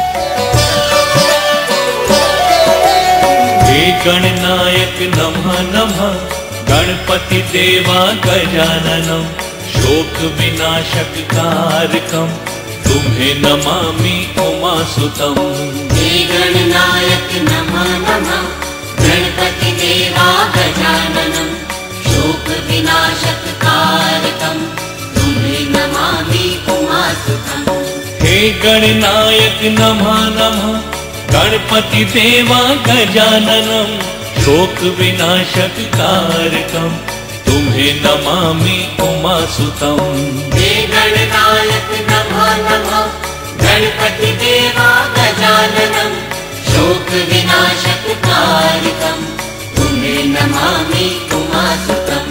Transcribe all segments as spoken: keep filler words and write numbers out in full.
हे गणनायक नमः नमः, गणपति देवा गजाननम, शोक विनाशक कारकम, तुम्हें नमामि उमासुतम। हे गणनायक नमः नमः, गणपति देवा गजाननम, शोक विनाशक कारकम, तुम्हें नमामि उमासुतम। हे गणनायक नमः नमः, गणपति देवा गजाननम, शोक विनाशक कारकम, तुम्हें नमामि उमासुतम। हे गणनायक नमः नमः, गणपति देवा गजाननम, शोक विनाशक कारकम, तुम्हें नमामि उमासुतम।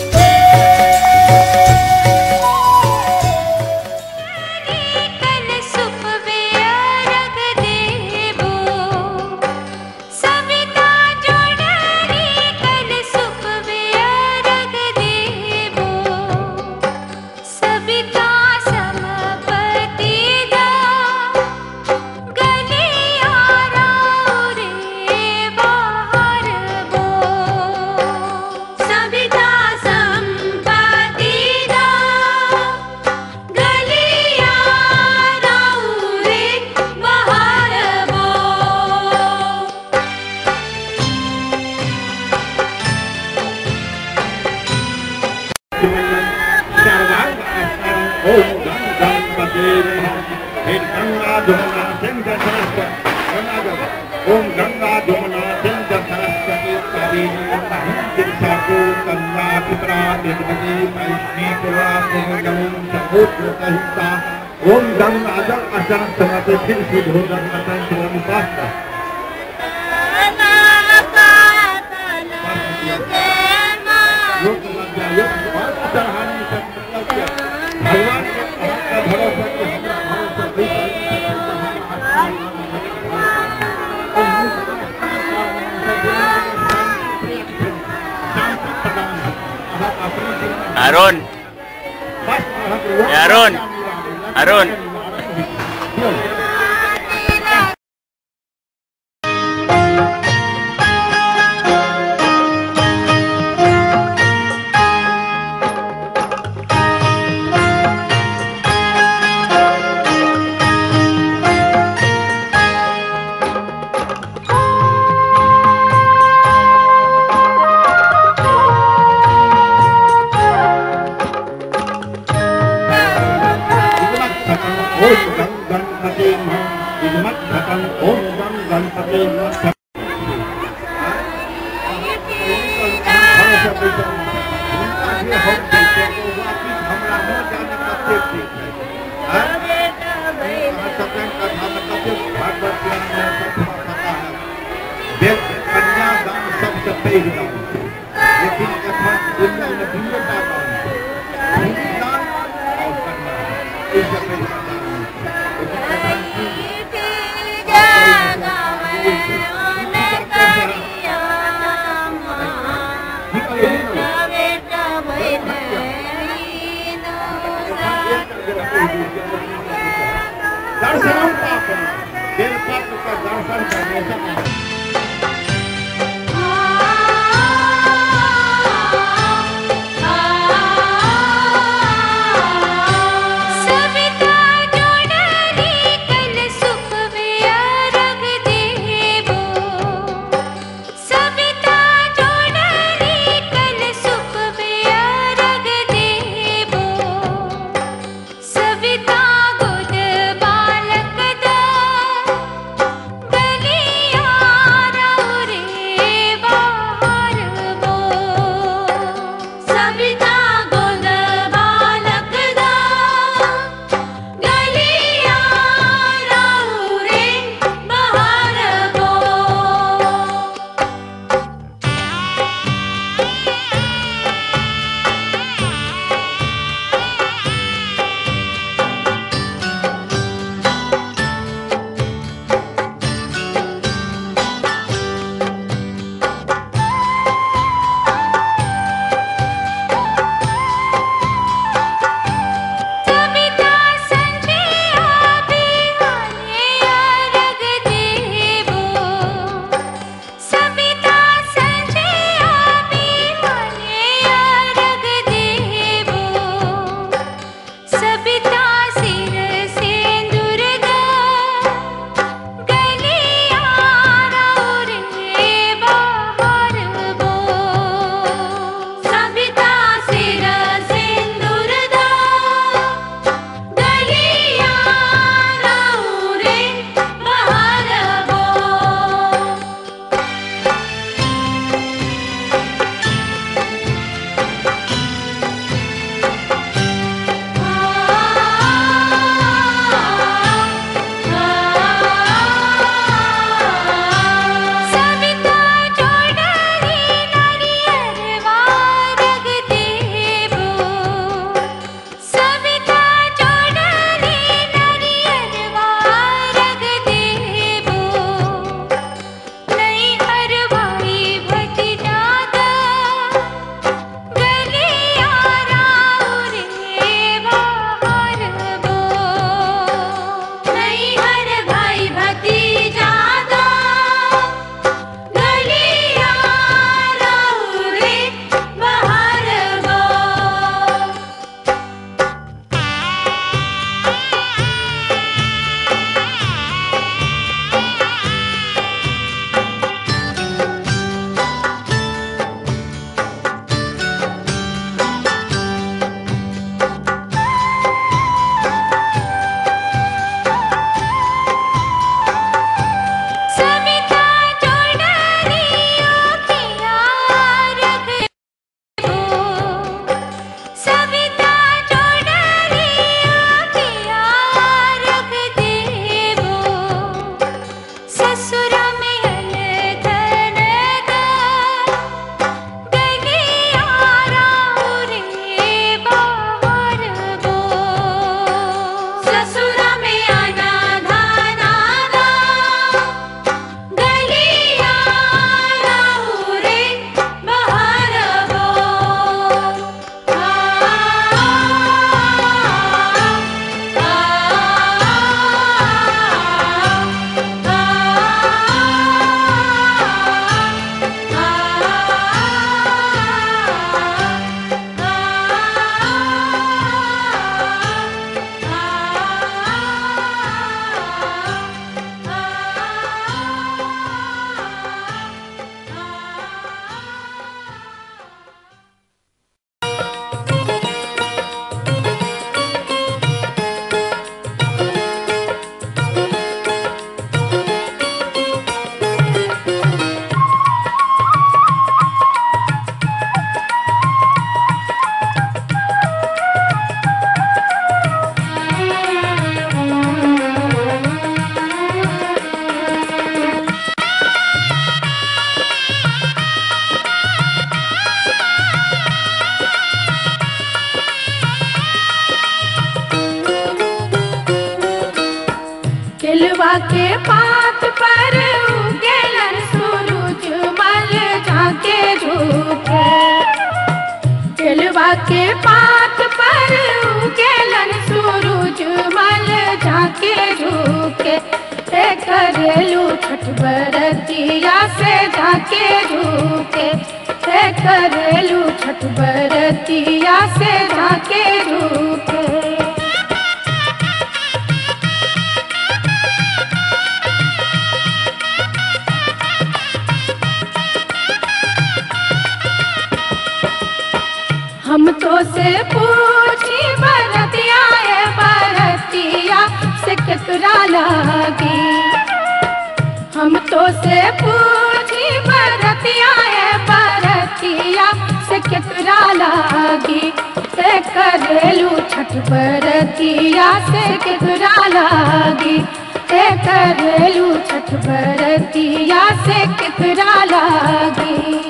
ओम गंगा जमुना सिंधु सरस्वती कावेरी सिंधु कन्या पितरा देवकी वैष्णी पुरा पुण्यम सभूतहिता। ओम गंगा जल अचल समते फिर सुधोदन अतन सुवनुपास्ता। भगवान के भरोसा Arun, Arun, Arun. दर्शन पापन दिल पाप का दर्शन करने से गलिया के पात पर उगेलन सूरज मल झाके झुके। केलवा के पात पर उगेलन सूरज मल झाके झुके। करेलू छठ बरतिया से झाके झुके। करेलू छठ बरतिया से झाके झुके। हम तो से पूछी बरतिया है बरतिया से केकरा लागी। हम तो से पूछी बरतिया है बरतिया से केकरा लागी। से करेलू छठ बरतिया से केकरा लागी। से करेलू छठ बरतिया से केकरा लागी।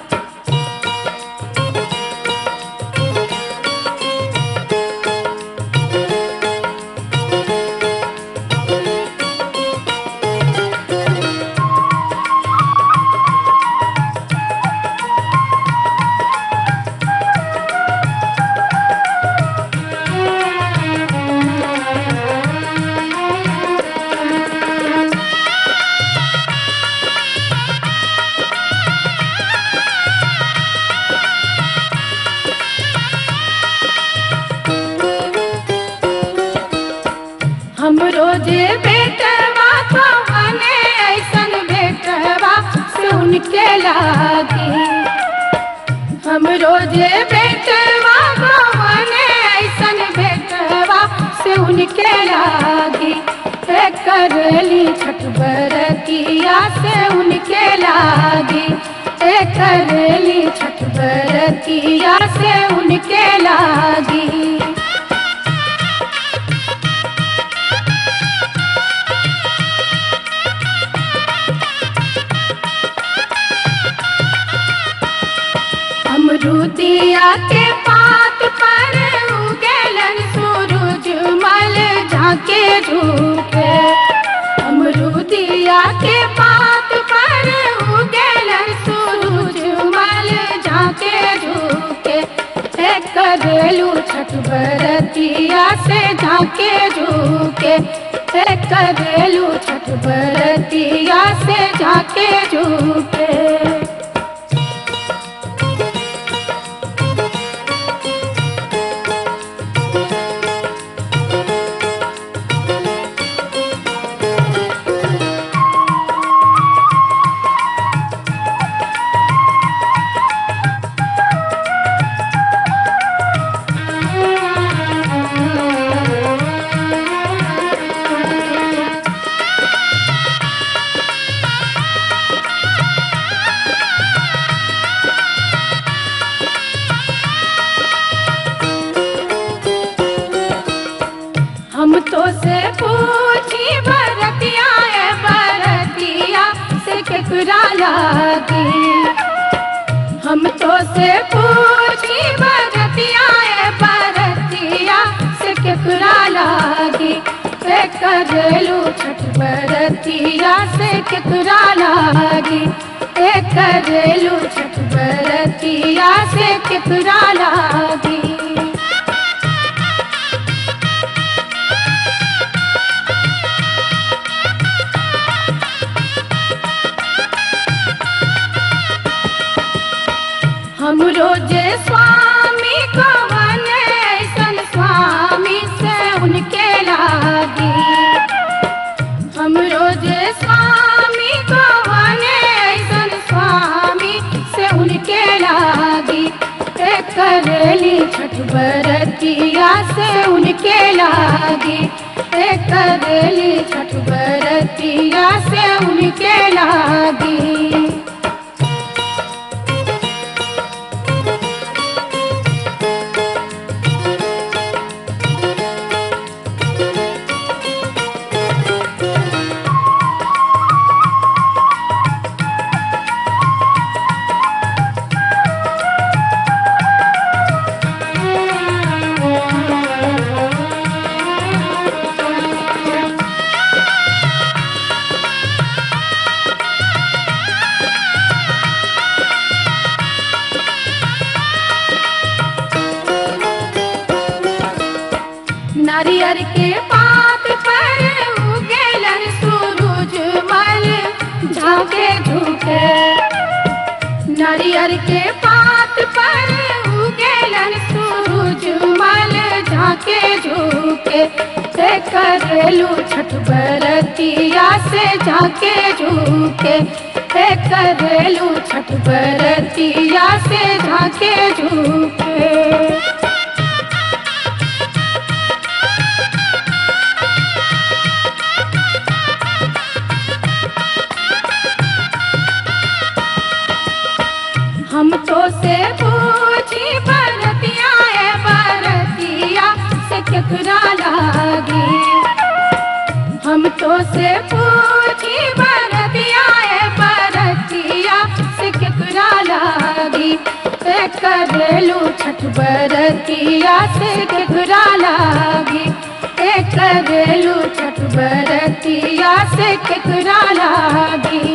हम रोजे बेटवा तो बने ऐसन बेटवा से उनके लागी। हम रोजे बेटवा तो बने ऐसन बेटवा से उनके लागी। करेली छठ बरतिया से उनके लागी। करेली छठ बरतिया से उनके लागी। अमरूदिया के पात पर उगेलन सूरज मल झाके झुके। अमरूदिया के पात पर उगेलन सूरज मल झाके झुके। करेलू छठ बरतिया से झाके झुके। करेलू छठ बरतिया से झाके झुके। हम तो से पूछी बरतिया है बरतिया से केकरा लागी। हम तो से पूछी बरतिया है बरतिया से केकरा लागी। करेलू छठ बरतिया से केकरा लागी। करेलू छठ बरतिया से केकरा लागी। हम रोजे स्वामी को बने ऐसन स्वामी से उनके लागी। हम रोजे स्वामी को बने ऐसन स्वामी से उनके लागी। करेली छठ बरतिया से उनके लागी। करेली छठ बरतिया से उनके लागी। नारियर के पात पर उगेलन सूरज मल झाके झुके से करेलू छठ बरतिया से झाके झुके से करेलू छठ बरतिया से झाके झुके। हम तो से पूछी बरतिया है बरतिया से केकरा लागी। हम तो से पूछी बरतिया है बरतिया से केकरा लागी से करेलू छठ बरतिया से केकरा लागी से करेलू छठ बरतिया से केकरा लागी।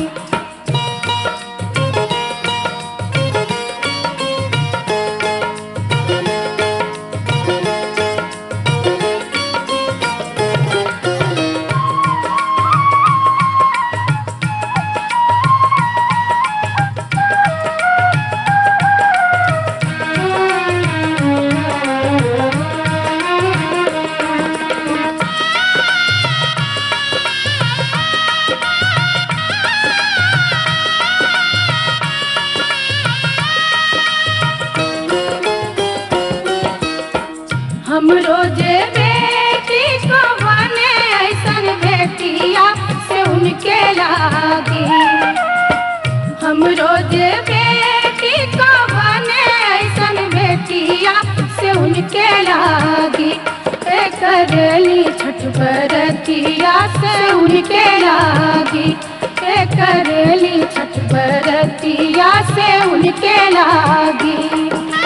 हम रोजे बेटी को बने ऐसन बेटिया से उनके लागी। हम रोजे बेटी को बने ऐसन बेटिया से उनके लागी से करेली छठ बरतिया से उनके लागी से करेली छठ बरतिया से उनके लागी।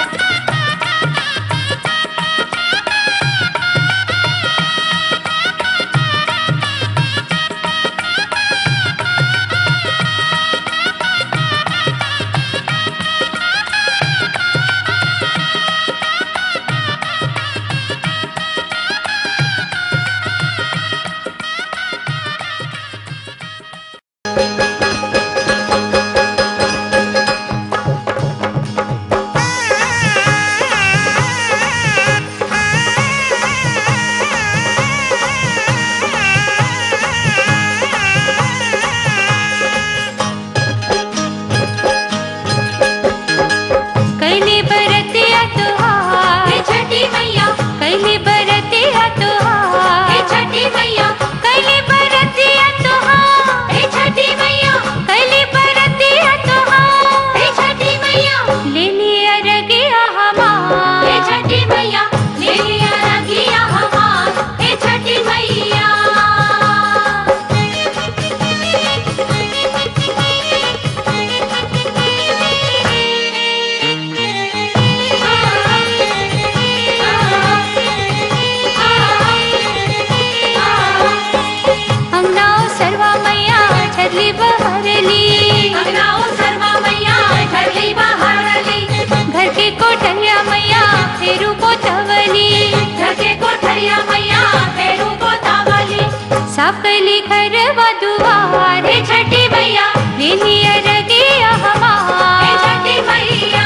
साफली खरवा दुआर छठी मैया लेनी अरगिया हमार छठी मैया।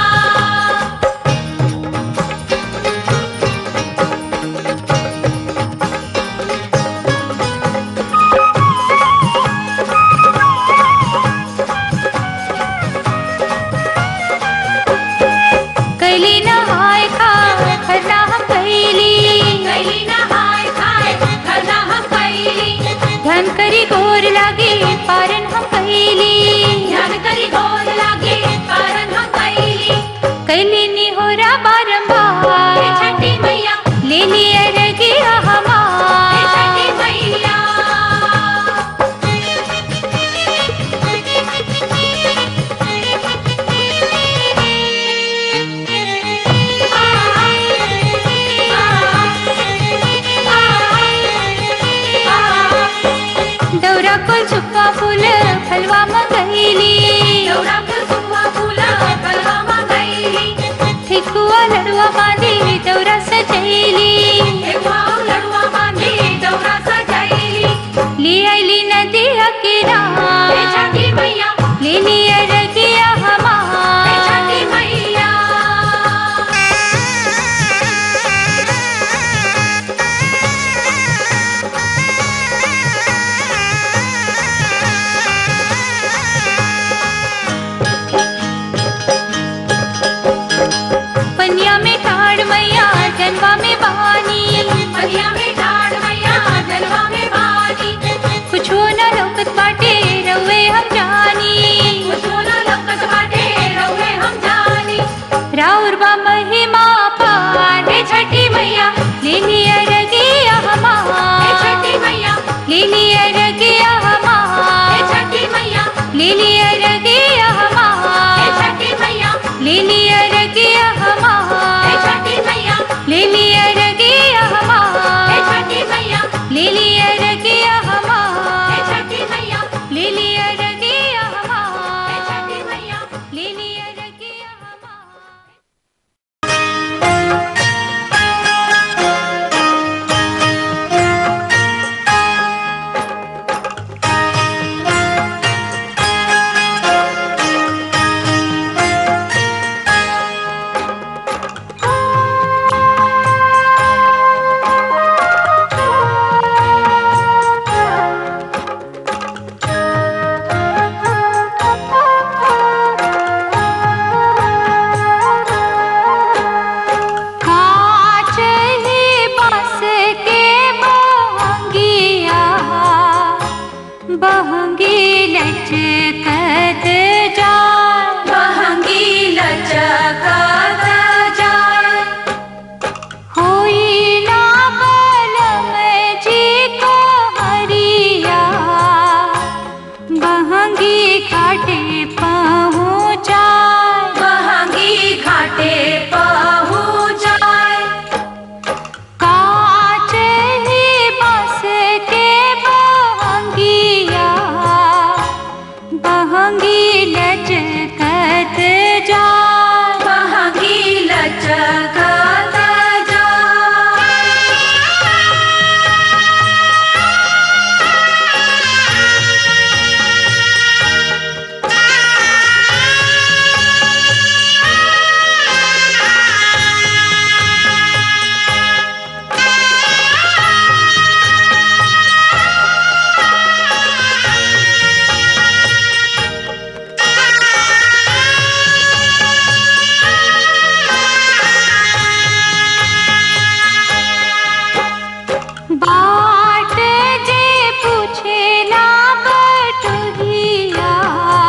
कैली नहाय खाए खरना हम कैली कैली नहाय खाए खरना हम कैली ध्यान करी गोर लागे पारन हम कैली ध्यान करी गोर लागे पारन हम कैली कैली निहोरा बारंबार छठी मैया लेली अरगिया हमार छठी मैया। दौरा कुल सुप्पा फूल फलवा मंगैली दौरा कुल सुप्पा फूल फलवा मंगैली ठेकुआ लड़ुआ बांधी दौरा सजैली ठेकुआ लड़ुआ बांधी दौरा सजैली ले आईली नदिया किनार छठी मैया लेली अरगिया हम बहंगी लचकत जाए, बहंगी लचकत जाए। होई ना बलम जी को हरिया, बहंगी घाटे पहुँचाए, बहंगी घाटे पहुँचाए। कांच ही बस के बहंगिया, बहंगी लचकत जाए, बहंगी लचकत जाए। बाट जे पूछेला बटुहिया,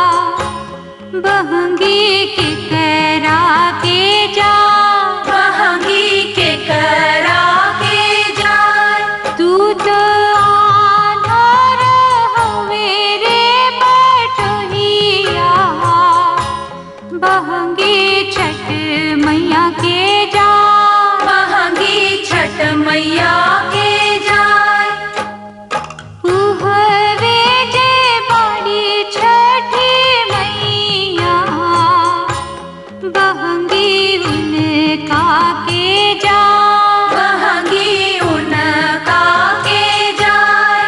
बहंगी के करा के जा, बहंगी के करा के जाए। तू तो आधार हवे रे बटुहिया, बहंगी छठ मैया के जा, बहंगी छठ मैया के जाए। उहवे जे बाड़ी छठी मैया, बहंगी उनका के जा, बहंगी उनका के जाए।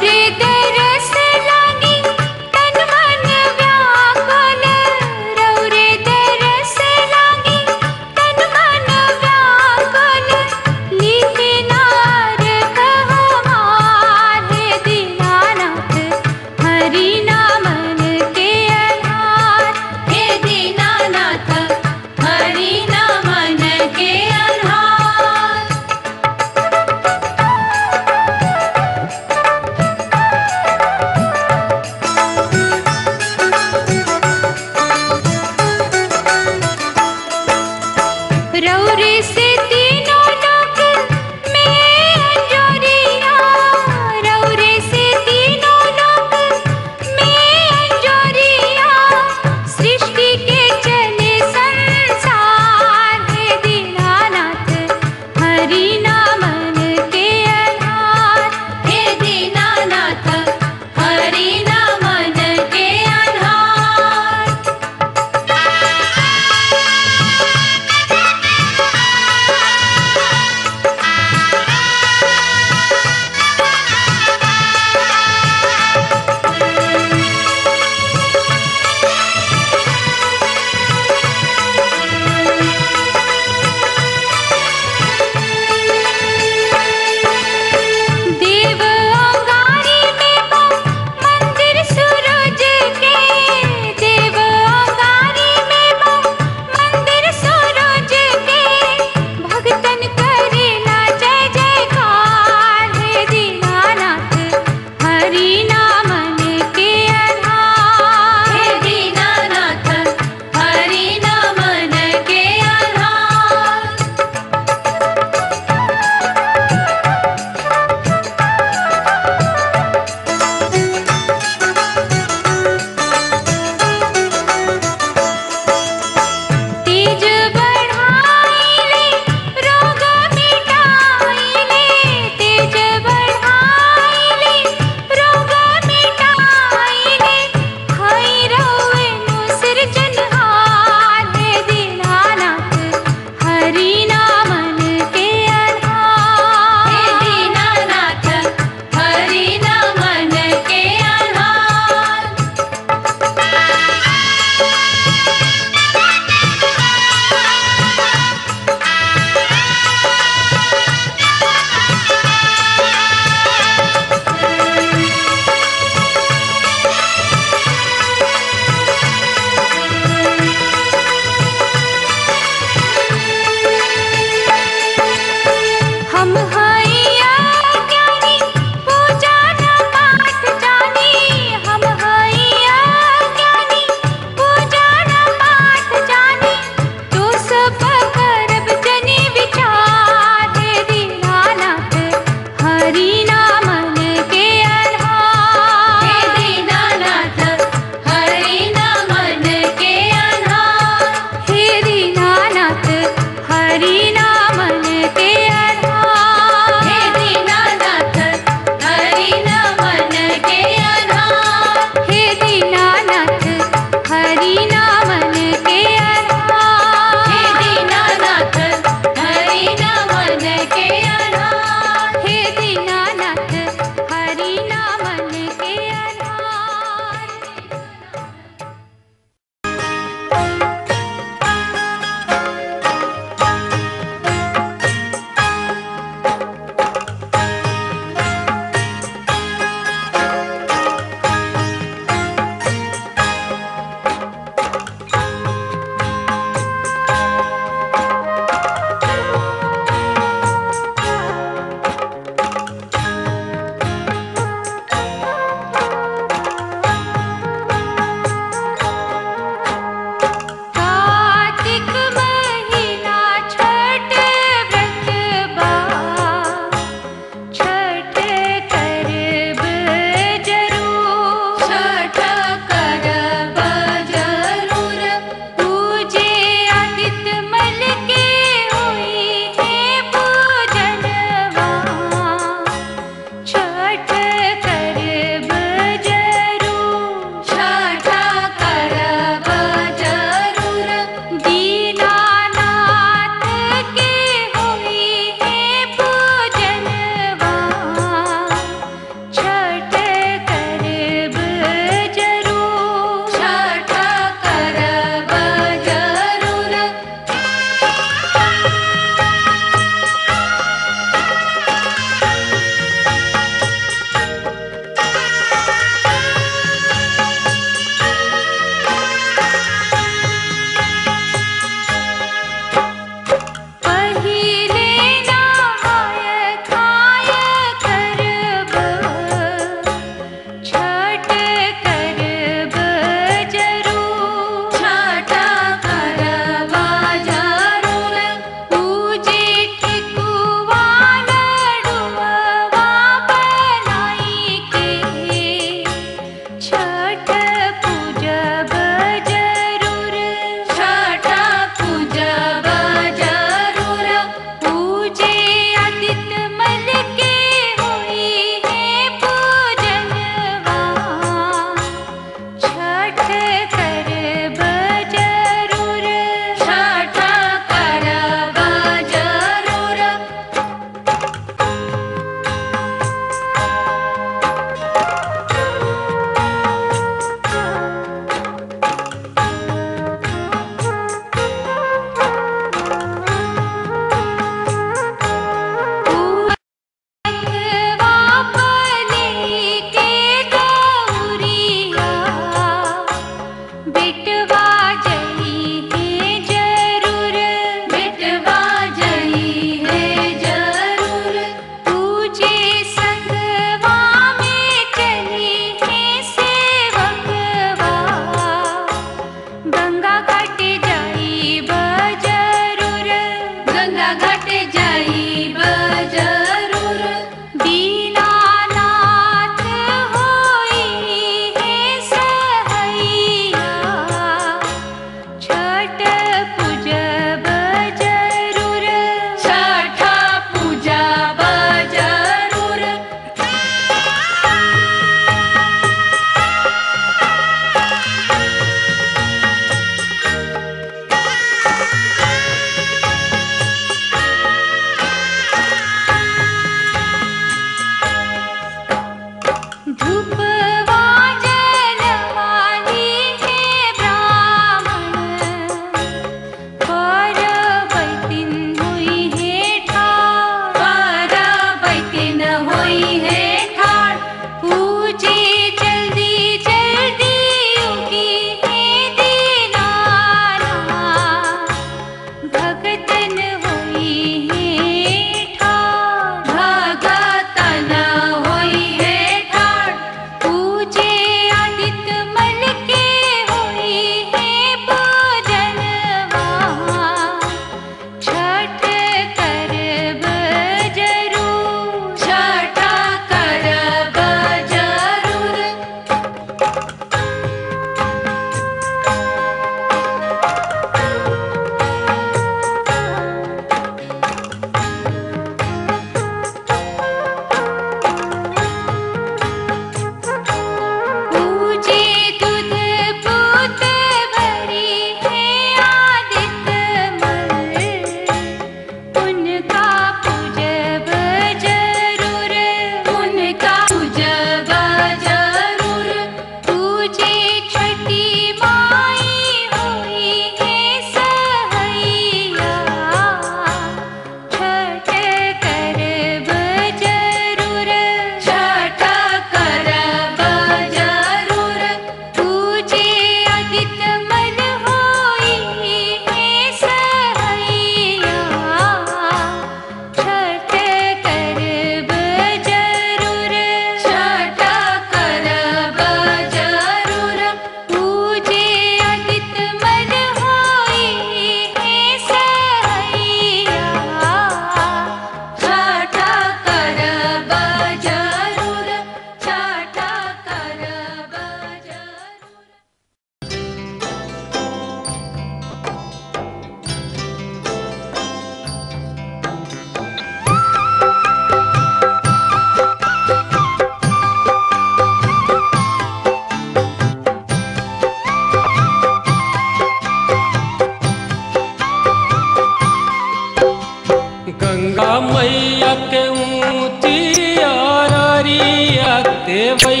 देवई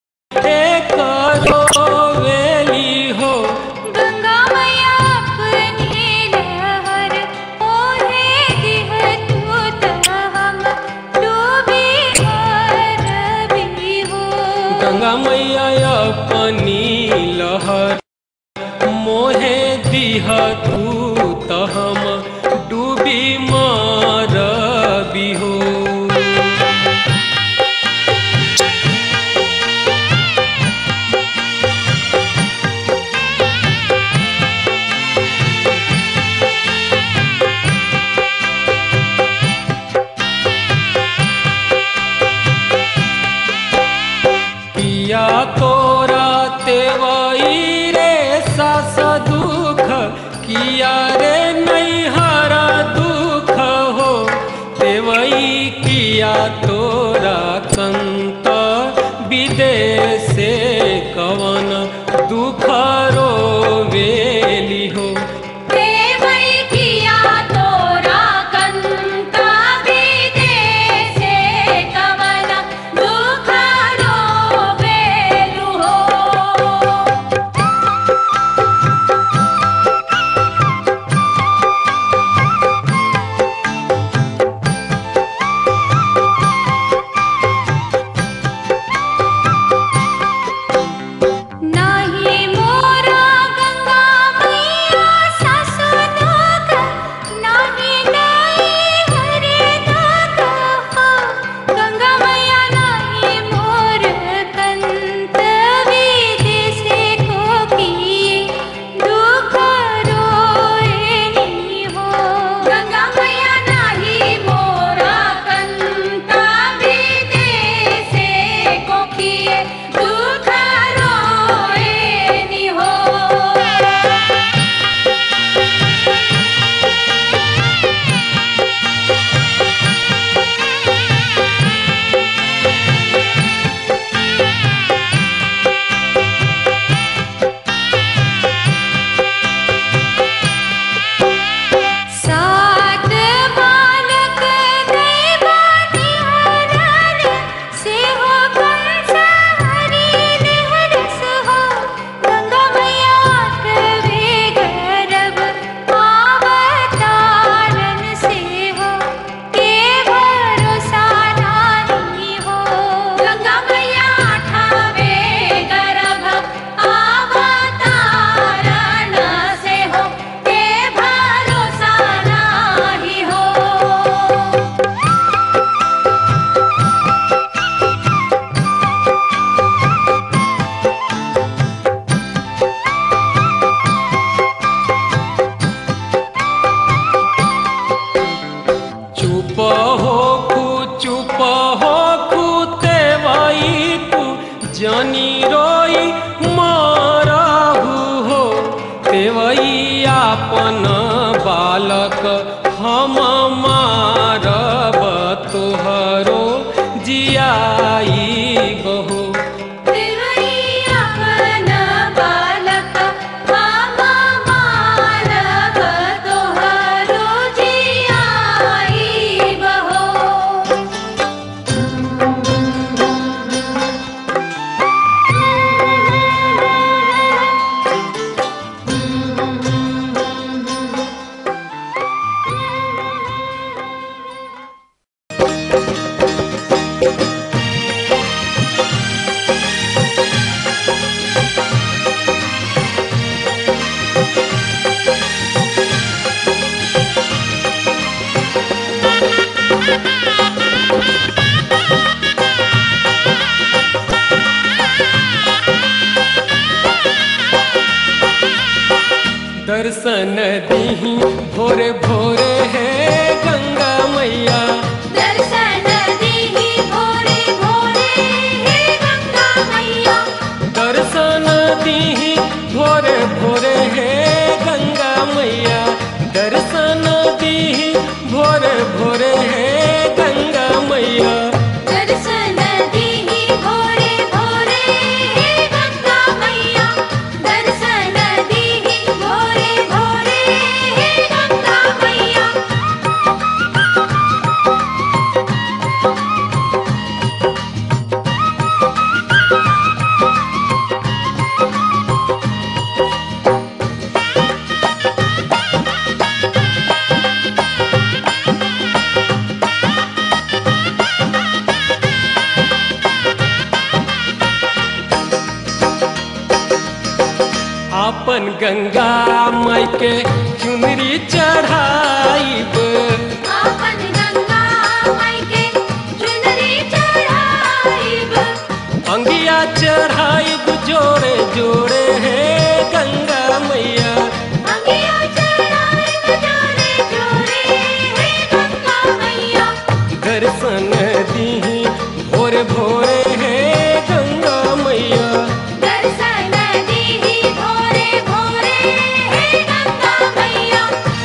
करो वेली हो। गंगा मैया अपनी लहर मोहे दिह तू त हम डूबी मरबी हो। गंगा मैया अपनी लहर मोहे दिह तू त हम डूबी मरबी हो। किया तोरा तेवई रे सास दुख किया रे नैहर दुख हो। तेवई किया तोरा कंत विदेश कवन दुख रोवेली हो। देवई किया तोरा कंत विदेश कवन दुख रोवेलु हो। नाही मोरा गंगा मैया सासु दुख नाही नैहर दुख हो। गंगा मैया नाही मोर कंत विदेश को किए दुख रोएनी हो। गंगा मैया नाही मोरा कंत विदेश को किए दुख रोएनी हो। सात बालक दैवानी हरन से हो कंस हरि निहरस हो। गंगा मैया आठवे गर्भ अवतारन से हो के भरोसा नाही हो। गंगा मैया आठवे गर्भ अवतारन से हो के भरोसा नाही हो। चुप हो कु चुप हो कु तेवई तू जानी रोई मारहु हो। तेवई आपन बालक हम मारब तोहरो जियाई बहो। देवई अपन बालक हम मारब तोहरो जियाई बहो। दर्शन दीही भोरे भोरे है गंगा मैया। दर्शन दीही भोरे भोरे हे गंगा मैया। दर्शन दीही भोरे भोरे है गंगा मैया। दर्शन दीही भोरे भोरे है गंगा मैया। दर्शन दीही भोरे भोरे हे गंगा मैया। दर्शन दीही भोरे भोरे हे गंगा मैया। आपन गंगा माई के चुनरी चढ़ाइब आपन गंगा माई के चुनरी चढ़ाइब अंगिया चढ़ाइब जोड़े जोड़े है गंगा मैया अंगिया चढ़ाइब जोड़े जोड़े है गंगा मैया दर्शन दीही भोरे भोरे है गंगा मैया दर्शन दीही भोरे भोरे है गंगा मैया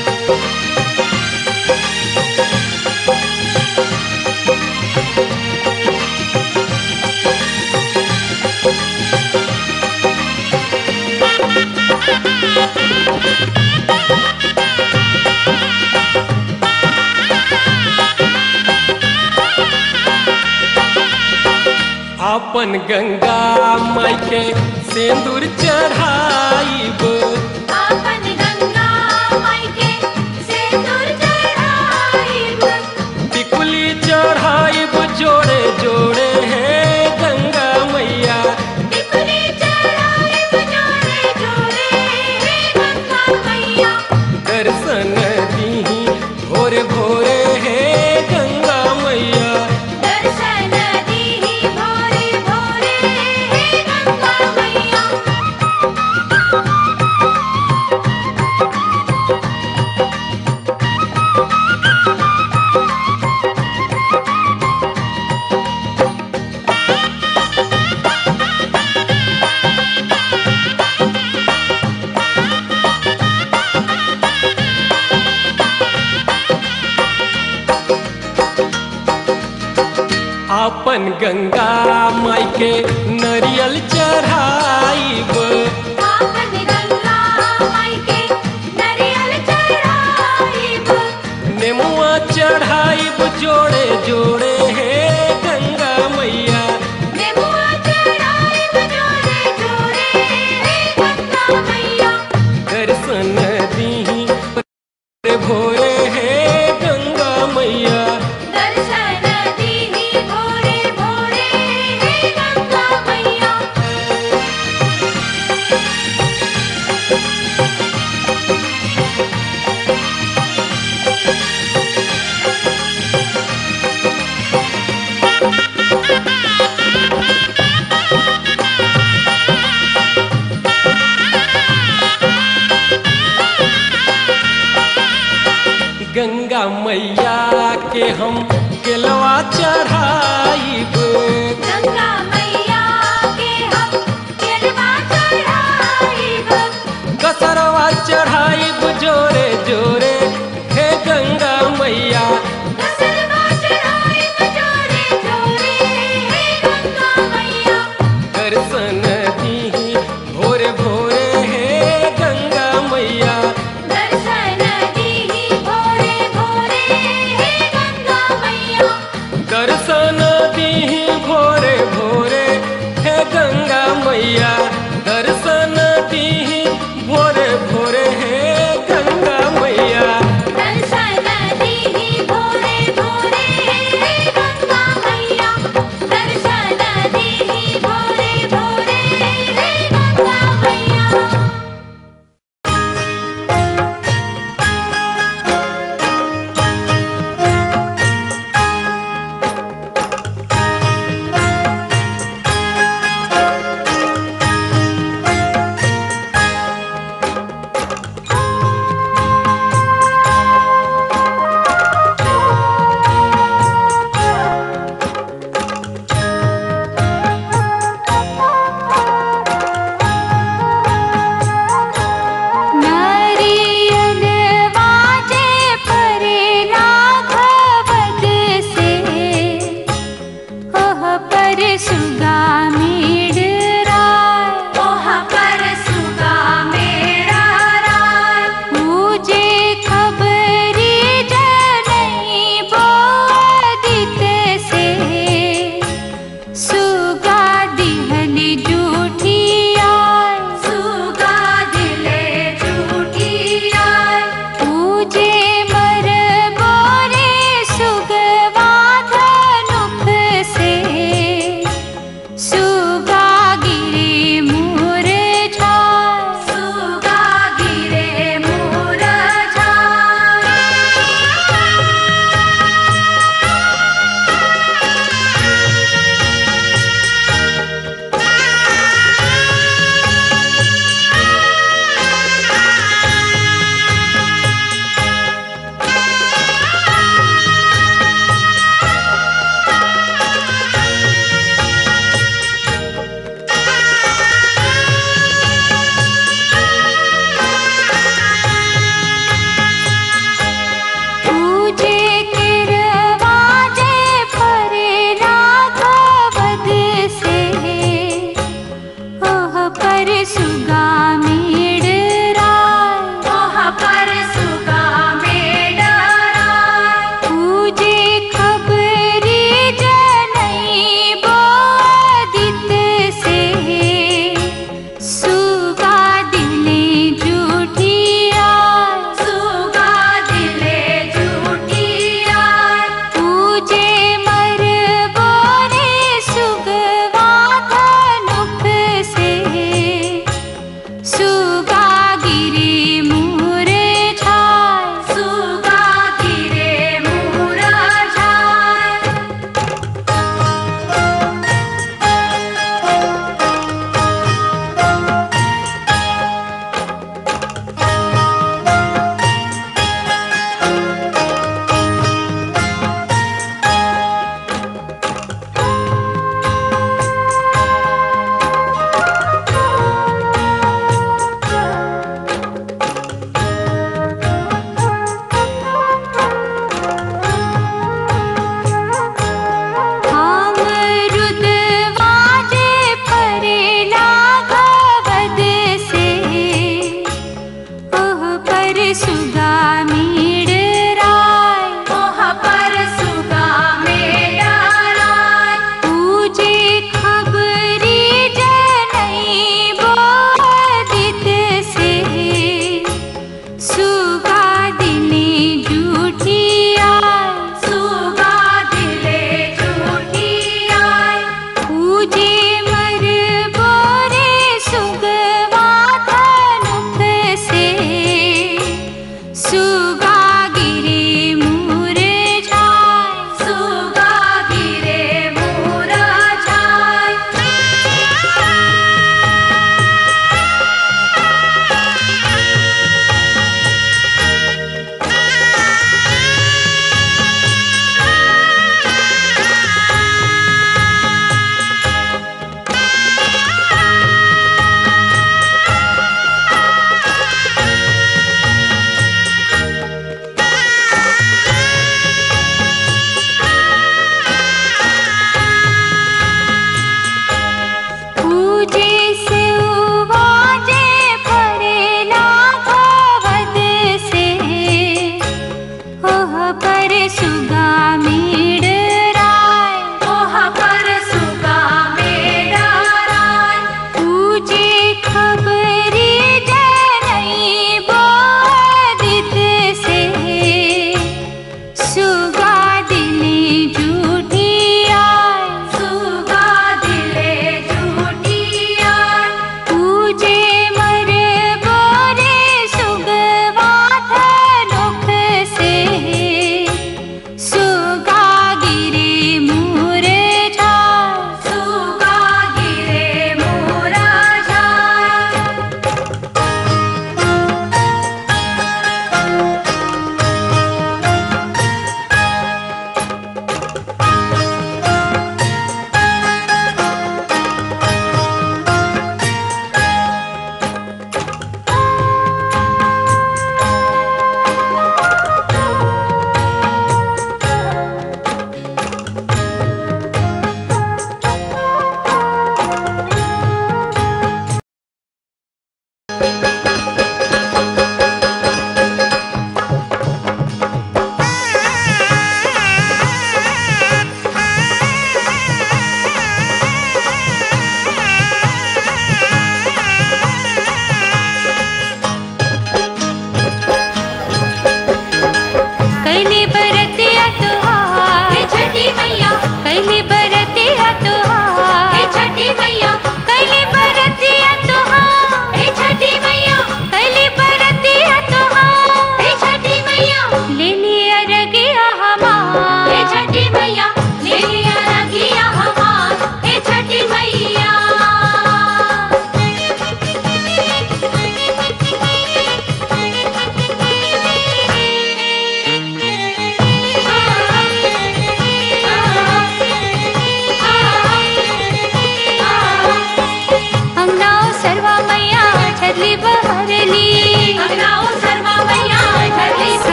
आपन गंगा माई के सिंदूर चढ़ाइब आपन गंगा माई के सिंदूर चढ़ाइब टिकुली चढ़ाइब जोड़े जोड़े है गंगा मैया टिकुली चढ़ाइब जोड़े जोड़े है गंगा मैया दर्शन दीही भोरे भोरे है गंगा मैया दर्शन दीही भोरे भोरे है गंगा मैया आपन गंगा माई के नरियल चढ़ाइब आपन गंगा माई के नरियल चढ़ाइब नेमुआ चढ़ाइब जोड़े जोड़े है गंगा मैया नेमुआ चढ़ाइब जोड़े जोड़े है गंगा मैया दर्शन दीही भोरे भोरे है गंगा मैया दर्शन दीही भोरे भोरे है गंगा मैया गंगा मैया के हम केलवा चढ़ाइब गंगा मैया के हम केलवा चढ़ाइब कसरवा चढ़ाइब जोड़े जोड़े हे गंगा मैया कसरवा चढ़ाइब जोड़े जोड़े है गंगा मैया दर्शन दीही भोरे भोरे है गंगा मैया दर्शन दीही भोरे भोरे है गंगा मैया दर्शन